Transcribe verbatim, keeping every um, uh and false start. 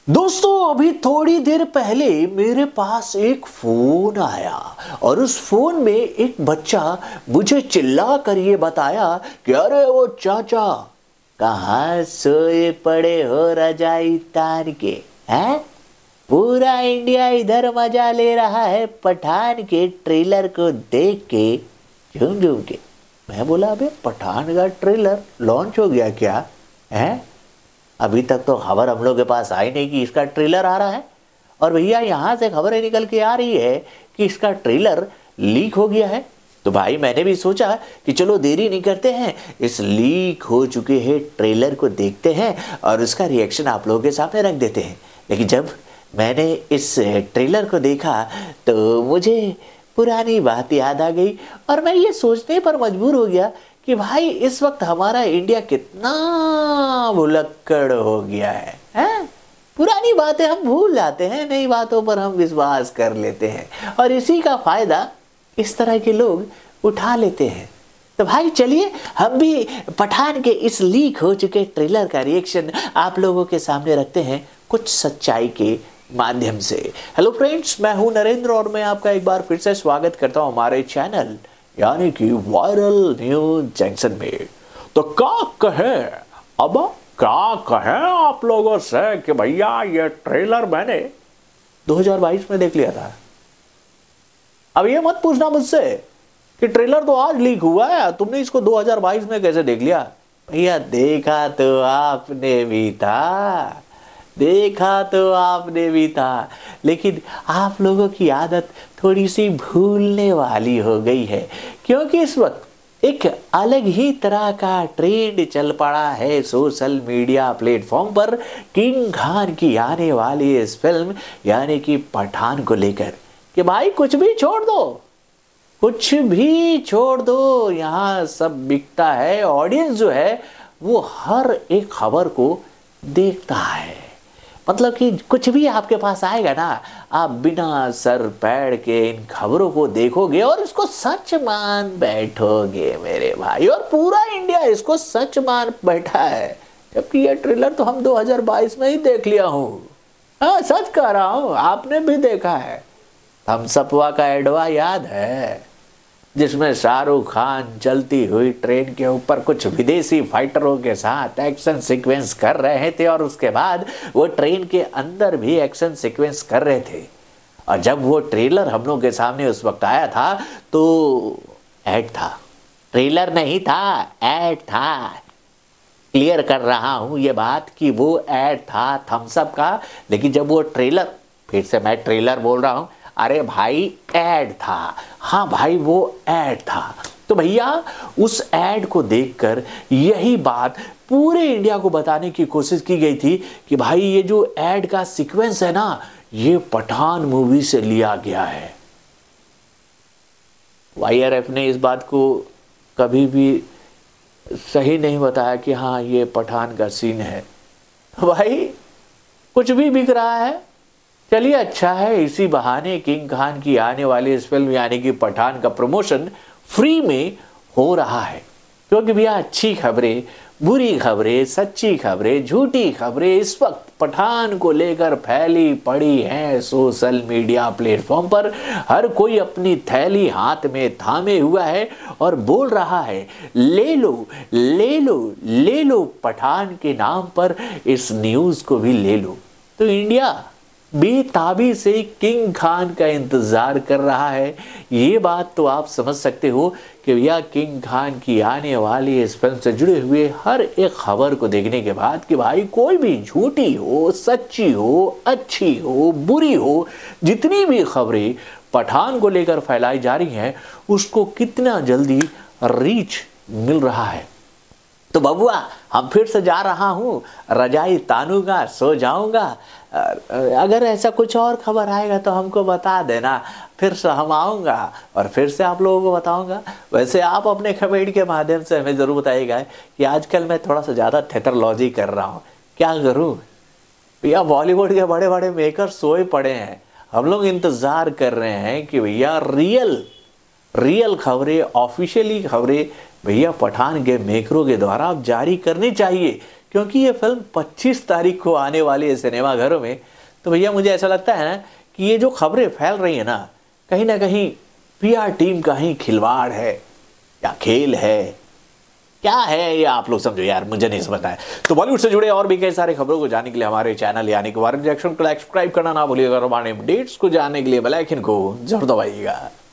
दोस्तों अभी थोड़ी देर पहले मेरे पास एक फोन आया और उस फोन में एक बच्चा मुझे चिल्ला कर ये बताया कि अरे वो चाचा कहाँ सोए पड़े हो रजाई तान के हैं। पूरा इंडिया इधर मजा ले रहा है पठान के ट्रेलर को देख के झूम झूम के। मैं बोला अबे पठान का ट्रेलर लॉन्च हो गया क्या है? अभी तक तो खबर हम लोग के पास आई नहीं कि इसका ट्रेलर आ रहा है। और भैया यहाँ से खबरें निकल के आ रही है कि इसका ट्रेलर लीक हो गया है। तो भाई मैंने भी सोचा कि चलो देरी नहीं करते हैं, इस लीक हो चुके हैं ट्रेलर को देखते हैं और उसका रिएक्शन आप लोगों के सामने रख देते हैं। लेकिन जब मैंने इस ट्रेलर को देखा तो मुझे पुरानी बात याद आ गई और मैं ये सोचने पर मजबूर हो गया कि भाई इस वक्त हमारा इंडिया कितना भुलक्कड़ हो गया है, हैं? पुरानी बातें हम भूल जाते हैं, नई बातों पर हम विश्वास कर लेते हैं और इसी का फायदा इस तरह के लोग उठा लेते हैं। तो भाई चलिए हम भी पठान के इस लीक हो चुके ट्रेलर का रिएक्शन आप लोगों के सामने रखते हैं कुछ सच्चाई के माध्यम से। हेलो फ्रेंड्स, मैं हूं नरेंद्र और मैं आपका एक बार फिर से स्वागत करता हूं हमारे चैनल यानी कि वायरल न्यूज जंक्शन में। तो क्या कहे अब क्या कहे आप लोगों से कि भैया ये ट्रेलर मैंने दो हज़ार बाईस में देख लिया था। अब ये मत पूछना मुझसे कि ट्रेलर तो आज लीक हुआ है, तुमने इसको दो हज़ार बाईस में कैसे देख लिया। भैया देखा तो आपने भी था, देखा तो आपने भी था, लेकिन आप लोगों की आदत थोड़ी सी भूलने वाली हो गई है क्योंकि इस वक्त एक अलग ही तरह का ट्रेंड चल पड़ा है सोशल मीडिया प्लेटफॉर्म पर किंग खान की आने वाली इस फिल्म यानी कि पठान को लेकर कि भाई कुछ भी छोड़ दो, कुछ भी छोड़ दो, यहाँ सब बिकता है। ऑडियंस जो है वो हर एक खबर को देखता है, मतलब कि कुछ भी आपके पास आएगा ना, आप बिना सर पैर के इन खबरों को देखोगे और इसको सच मान बैठोगे मेरे भाई। और पूरा इंडिया इसको सच मान बैठा है, जबकि ये ट्रेलर तो हम दो हज़ार बाईस में ही देख लिया हूँ। हाँ सच कह रहा हूँ, आपने भी देखा है। थम्सअपवा का एडवा याद है जिसमें शाहरुख खान चलती हुई ट्रेन के ऊपर कुछ विदेशी फाइटरों के साथ एक्शन सीक्वेंस कर रहे थे और उसके बाद वो ट्रेन के अंदर भी एक्शन सीक्वेंस कर रहे थे। और जब वो ट्रेलर हम लोग के सामने उस वक्त आया था तो ऐड था, ट्रेलर नहीं था, ऐड था। क्लियर कर रहा हूँ ये बात कि वो ऐड था थम्सअप का, लेकिन जब वो ट्रेलर, फिर से मैं ट्रेलर बोल रहा हूँ, अरे भाई ऐड था। हाँ भाई वो ऐड था। तो भैया उस ऐड को देखकर यही बात पूरे इंडिया को बताने की कोशिश की गई थी कि भाई ये जो ऐड का सीक्वेंस है ना, ये पठान मूवी से लिया गया है। वाईआरएफ ने इस बात को कभी भी सही नहीं बताया कि हाँ ये पठान का सीन है। भाई कुछ भी बिक रहा है, चलिए अच्छा है, इसी बहाने किंग खान की आने वाली इस फिल्म यानी कि पठान का प्रमोशन फ्री में हो रहा है। क्योंकि भैया अच्छी खबरें, बुरी खबरें, सच्ची खबरें, झूठी खबरें इस वक्त पठान को लेकर फैली पड़ी हैं सोशल मीडिया प्लेटफॉर्म पर। हर कोई अपनी थैली हाथ में थामे हुआ है और बोल रहा है ले लो ले लो ले लो, पठान के नाम पर इस न्यूज़ को भी ले लो। तो इंडिया बेताबी से किंग खान का इंतजार कर रहा है। ये बात तो आप समझ सकते हो कि भैया किंग खान की आने वाली इस फिल्म से जुड़े हुए हर एक खबर को देखने के बाद कि भाई कोई भी झूठी हो, सच्ची हो, अच्छी हो, बुरी हो, जितनी भी खबरें पठान को लेकर फैलाई जा रही हैं उसको कितना जल्दी रीच मिल रहा है। तो बबुआ हम फिर से जा रहा हूँ, रजाई तानूंगा, सो जाऊंगा। अगर ऐसा कुछ और खबर आएगा तो हमको बता देना, फिर से हम आऊँगा और फिर से आप लोगों को बताऊंगा। वैसे आप अपने कमेंट के माध्यम से हमें ज़रूर बताइएगा कि आजकल मैं थोड़ा सा ज़्यादा थेटरलॉजी कर रहा हूँ, क्या करूँ भैया। बॉलीवुड के बड़े बड़े मेकर सोए पड़े हैं, हम लोग इंतज़ार कर रहे हैं कि भैया रियल रियल खबरें, ऑफिशियली खबरें भैया पठान के मेकरों के द्वारा अब जारी करनी चाहिए। क्योंकि ये फिल्म पच्चीस तारीख को आने वाली है सिनेमाघरों में। तो भैया मुझे ऐसा लगता है ना कि ये जो खबरें फैल रही है ना, कहीं ना कहीं पीआर टीम का ही खिलवाड़ है या खेल है, क्या है ये आप लोग समझो यार, मुझे नहीं समझता है। तो बॉलीवुड से जुड़े और भी कई सारे खबरों को जानने के लिए हमारे चैनल यानी कि वारन रिएक्शन को सब्सक्राइब करना ना भूलिएगा और हमारे अपडेट्स को जानने के लिए बेल आइकन को जरूर दबाइएगा।